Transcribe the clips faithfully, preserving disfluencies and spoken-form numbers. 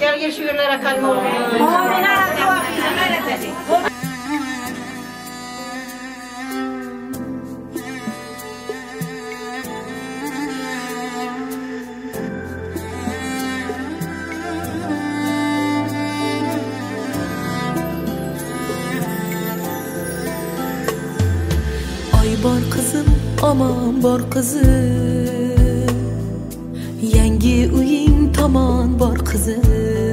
Kelgil shu yerlarga qalma olun. Amin. Bor kızım, aman bor kızım, yangi uying tomon bor kızım.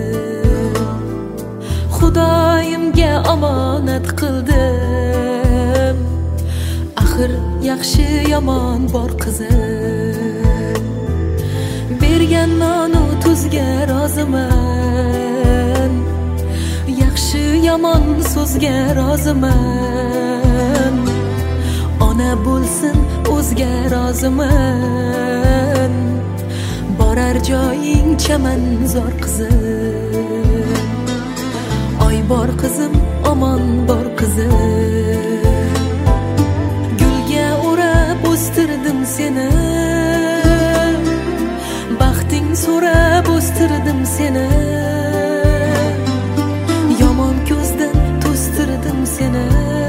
Xudoyimga omonat qildim, axir yaxshi yomon bor kızım. Bergan nonu tuzga roziman, yaxshi yomon so'zga roziman. Ona bo'lsin o'zga roziman, borar joying chamanzor qizim. Oy bor qizim, omon bor qizim, gulga o'rab o'stirdim seni, baxting so'rab o'stirdim seni. Yomon ko'zdan to'stirdim seni,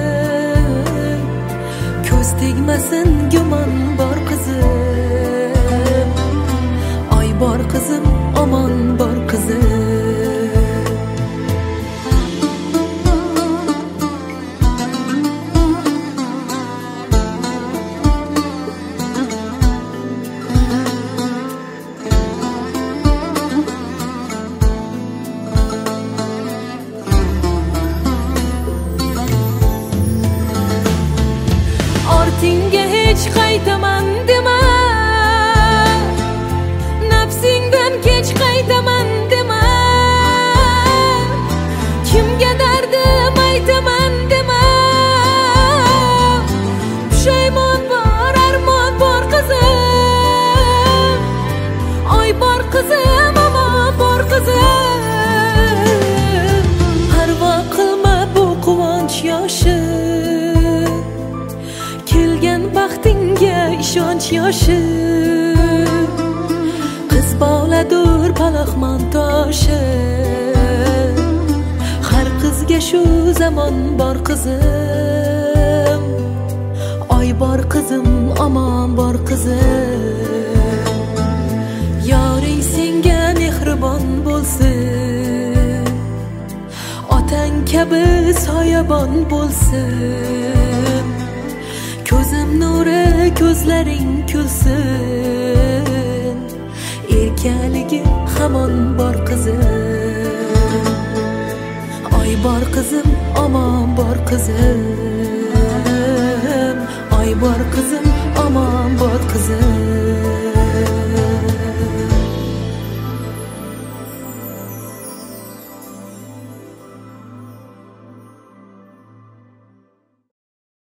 ko'z tegmasin gumon bor qizim. Oy bor qizim, omon bor qizim. Ortingga hech qaytaman dema, nafsingdan kech qaytaman dema, kimga dardim aytaman dema. Pushaymon bor, armon bor qizim. Oy bor qizim, omon bor qizim. Parvo qilma bu quvonch yoshi, kelgan baxtingga ishonch yoshi. Qiz boladur palaxmon toshi, har qizga shu zamon bor qizim. Oy bor qizim, omon bor qizim. Yoring senga mehribon bo'lsin, otang kabi soyabon bo'lsin. Ko'zim nuri, ko'zlaring kulsin, erkaligi hamon bor qizim. Oy bor qizim, omon bor qizim. Oy bor qizim, omon bor qizim.